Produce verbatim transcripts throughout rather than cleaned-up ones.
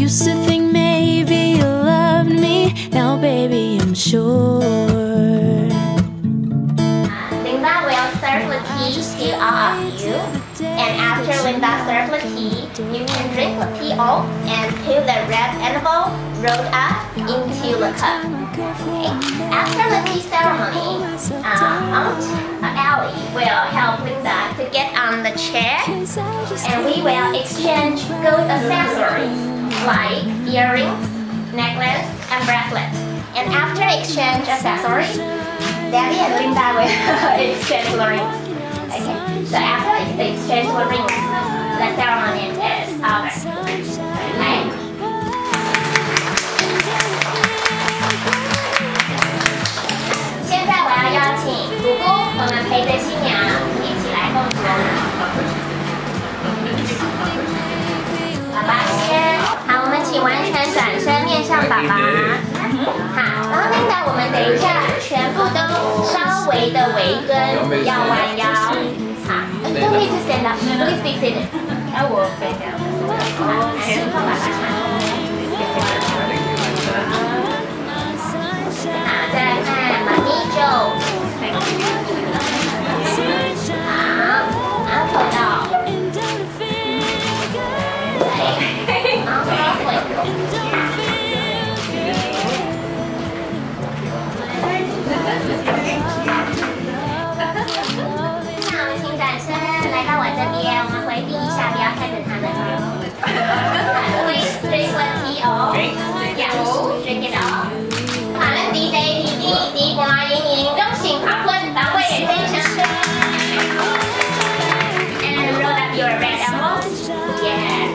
used to think maybe you loved me. Now, baby, I'm sure. Linda will serve the tea to all of you. And after Linda serves the tea, you can drink the tea all and put the red envelope rolled up into the cup. Okay. After the tea ceremony, uh, Aunt Ellie will help Linda to get on the chair, and we will exchange gold accessories like earrings, necklace, and bracelet. And after exchange accessories, Daddy and Linda will exchange the rings. Okay. So after the exchange the rings, the ceremony is over. Okay. 现在我要邀请姑姑，我们陪着新娘一起来共舞。爸爸先，好，我们请完全转身面向爸爸。好，然后 Linda， 我们等一下全部都稍微的微蹲，不要弯腰。好 ，Don't need to stand up, please be seated. I will bend down. 好，先放爸爸唱。好，再来看妈咪就。好，然后口到。然后 halfway。 那我们请转身来到我这边，我们回避一下，不要看着他们。Please drink the tea all. Yeah, drink it all. 好了 ，D J 弟弟弟瓜盈盈，恭喜华坤，党委也非常的。And roll up your red envelope. Yes.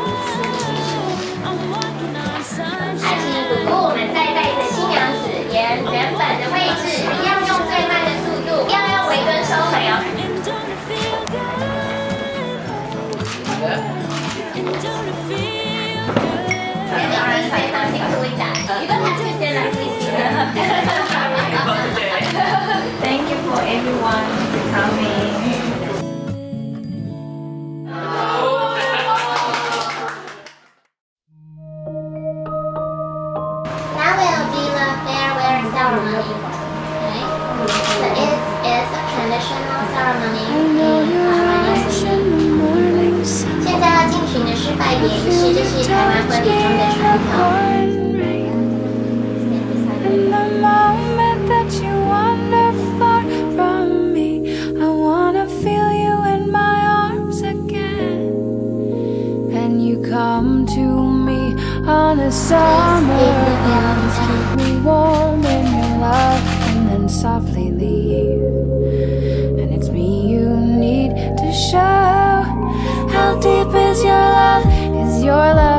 还请姑姑，我们再带着新娘子沿原本的位置，一样用最慢的速度，要用微蹲收回哦。Please say something to Linda. You don't have to stand up, please. Thank you for everyone coming. Now will be the farewell ceremony. Okay? So it is a traditional ceremony in Taiwanese. 现在要进行的是拜别仪式，这是台湾婚礼中的传统。 And the moment that you wander far from me, I wanna feel you in my arms again. And you come to me on a summer breeze, keep me warm in your love, and then softly leave. And it's me you need to show. How deep is your love? Is your love